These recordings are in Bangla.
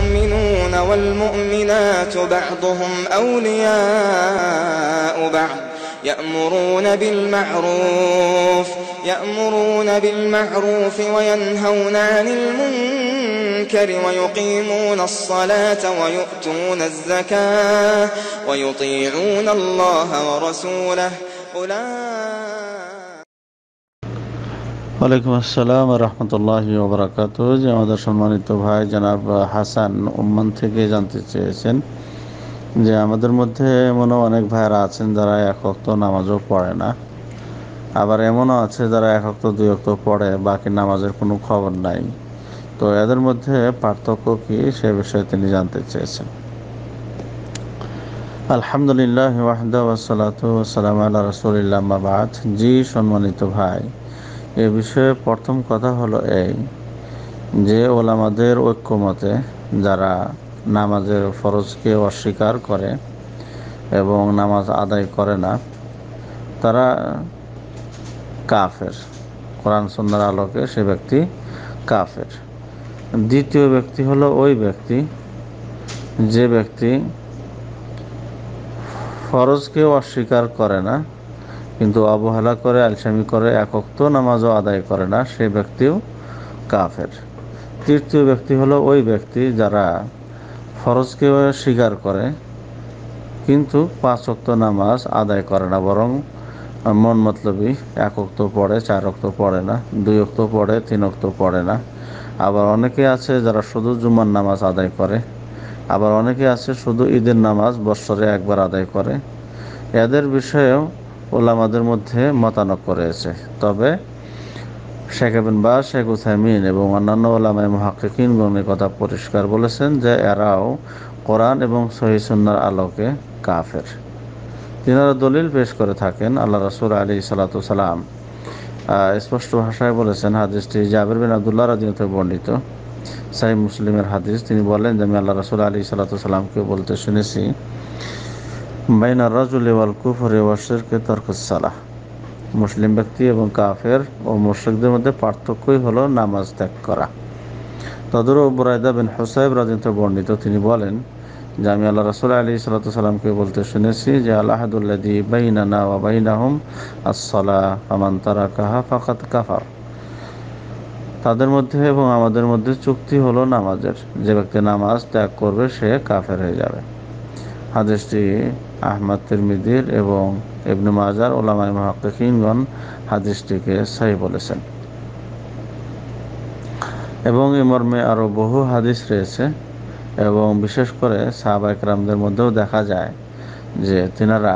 والمؤمنون والمؤمنات بعضهم أولياء بعض يأمرون بالمعروف وينهون عن المنكر ويقيمون الصلاة ويؤتون الزكاة ويطيعون الله ورسوله ওয়ালাইকুম আসসালাম রহমতুল্লাহি ওয়া বারাকাতুহু। যে আমাদের সম্মানিত ভাই জনাব হাসান ওমান থেকে জানতে চেয়েছেন যে আমাদের মধ্যে এমনও অনেক ভাইরা আছেন যারা এক ওয়াক্ত নামাজও পড়ে না, আবার এমনও আছে যারা এক ওয়াক্ত দুই ওয়াক্ত পড়ে, বাকি নামাজের কোনো খবর নাই। তো এদের মধ্যে পার্থক্য কি, সে বিষয়ে তিনি জানতে চেয়েছেন। আলহামদুলিল্লাহ ওয়াহদা ওয়াসসালাতু ওয়াসসালামু আলা রাসূলিল্লাহ আম্মা বা'দ। জি সম্মানিত ভাই, এ বিষয়ে প্রথম কথা হলো এই যে ওলামাদের ঐক্যমতে যারা নামাজের ফরজকে অস্বীকার করে এবং নামাজ আদায় করে না, তারা কাফের। কোরআন সুন্নাহর আলোকে সে ব্যক্তি কাফের। দ্বিতীয় ব্যক্তি হলো ওই ব্যক্তি যে ব্যক্তি ফরজকে অস্বীকার করে না কিন্তু অবহেলা করে, আলসামি করে, এক ওয়াক্ত নামাজও আদায় করে না, সে ব্যক্তিও কাফের। তৃতীয় ব্যক্তি হলো ওই ব্যক্তি যারা ফরজকে স্বীকার করে কিন্তু 5 ওয়াক্ত নামাজ আদায় করে না, বরং মন মতলবী 1 ওয়াক্ত পড়ে, 4 ওয়াক্ত পড়ে না, 2 ওয়াক্ত পড়ে, 3 ওয়াক্ত পড়ে না। আবার অনেকে আছে যারা শুধু জুমার নামাজ আদায় করে, আবার অনেকে আছে শুধু ঈদের নামাজ বৎসরে একবার আদায় করে। এদের বিষয়েও ওলামাদের মধ্যে মতানক্য রয়েছে। তবে শেখ ইবনে বাজ, শেখ উসাইমিন এবং অন্যান্য ওলামায়ে মুহাক্কিকিনগণ এই কথা পরিষ্কার বলেছেন যে এরাও কোরআন এবং সহিহ সুন্নাহর আলোকে কাফের। তিনারা দলিল পেশ করে থাকেন। আল্লাহ রাসূল আলাইহিস সালাতু সালাম স্পষ্ট ভাষায় বলেছেন, হাদিসটি জাবের বিন আব্দুল্লাহ রাদিয়াল্লাহু আনহু বর্ণিত, সহিহ মুসলিমের হাদিস। তিনি বলেন যে আমি আল্লাহ রাসূল আলাইহিস সালাতু সালামকে বলতে শুনেছি, বাইনার রাজুলি ওয়াল কুফরি ওয়াশ শিরকি তারকুস সালাহ। মুসলিম ব্যক্তি এবং কাফের ও মুশরিকদের মধ্যে পার্থক্যই হলো নামাজ ত্যাগ করা। তদরূপ বুরাইদা বিন হুসাইব রাদিয়াল্লাহু আনহু বর্ণিত, তিনি বলেন যে আমি আল্লাহ রাসূল আলাইহিস সালাতু সালামকে বলতে শুনেছি যে আল আহাদুল্লাযী বাইনানা ওয়া বাইনাহুম আস-সালাহ ফামান তারাকাহা ফাকাদ কাফার। তাদের মধ্যে এবং আমাদের মধ্যে চুক্তি হলো নামাজের, যে ব্যক্তি নামাজ ত্যাগ করবে সে কাফের হয়ে যাবে। হাদিসটি আহমদ, তিরমিজির এবং ইবনে মাজার উলামায়ে মুহাক্কিকিনগণ হাদিসটিকে সহিহ বলেছেন। এবং এ মর্মে আরও বহু হাদিস রয়েছে এবং বিশেষ করে সাহাবা ইকরামদের মধ্যেও দেখা যায় যে তিনারা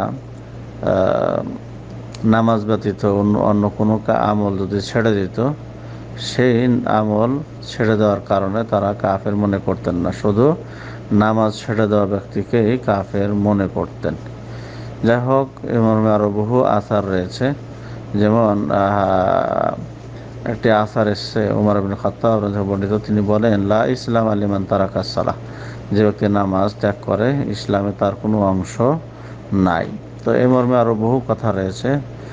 নামাজ ব্যতীত অন্য কোনো আমল যদি ছেড়ে দিত, সেই আমল ছেড়ে দেওয়ার কারণে তারা কাফের মনে করতেন না, শুধু নামাজ ছেড়ে দেওয়া ব্যক্তিকেই কাফের মনে করতেন। যাই হোক, এ মর্মে আরও বহু আসার রয়েছে। যেমন একটি আসার এসছে উমর ইবনে খাত্তাব রাদিয়াল্লাহু বর্ণিত, তিনি বলেন লা ইসলাম লিমান তারাকাস সালাহ। যে ব্যক্তি নামাজ ত্যাগ করে ইসলামে তার কোনো অংশ নাই। তো এই মর্মে আরও বহু কথা রয়েছে।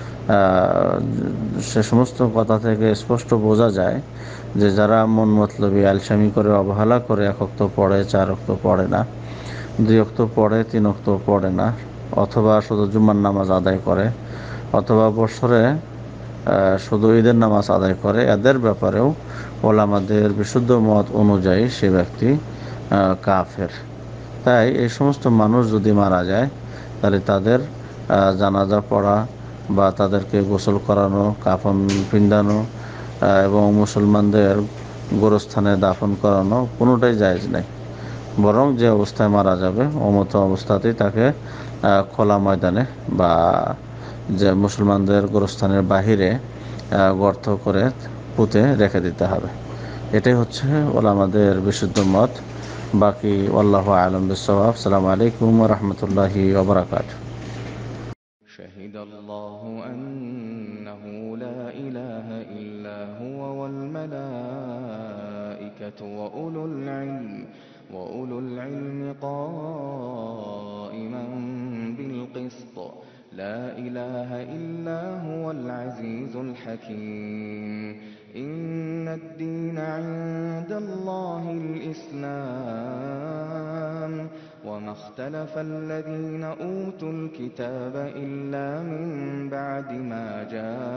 সে সমস্ত কথা থেকে স্পষ্ট বোঝা যায় যে যারা মন মতলবী আলসামি করে, অবহেলা করে 1 ওয়াক্ত পড়ে, 4 ওয়াক্ত পড়ে না, 2 ওয়াক্ত পড়ে, 3 ওয়াক্ত পড়ে না, অথবা শুধু জুমার নামাজ আদায় করে, অথবা বছরে শুধু ঈদের নামাজ আদায় করে, এদের ব্যাপারেও ওলামাদের বিশুদ্ধ মত অনুযায়ী সে ব্যক্তি কাফের। তাই এই সমস্ত মানুষ যদি মারা যায় তাহলে তাদের জানাজা পড়া বা তাদেরকে গোসল করানো, কাফন পিন্দানো এবং মুসলমানদের গোরস্থানে দাফন করানো কোনোটাই জায়েজ নেই। বরং যে অবস্থায় মারা যাবে অমত অবস্থাতেই তাকে খোলা ময়দানে বা যে মুসলমানদের গোরস্থানের বাহিরে গর্ত করে পুঁতে রেখে দিতে হবে। এটাই হচ্ছে ওলামাদের বিশুদ্ধ মত। বাকি আল্লাহু আ'লাম বিস-সাওয়াব। আসসালামু আলাইকুম ওয়া রাহমাতুল্লাহি ওয়া বারাকাতুহু। شهد الله أنه لا إله إلا هو والملائكة وأولو العلم قائما بالقسط لا إله إلا هو العزيز الحكيم إن الدين عند الله الإسلام اخْتَلَفَ الَّذِينَ أُوتُوا الْكِتَابَ إِلَّا مِن بَعْدِ مَا جَاءَهُمُ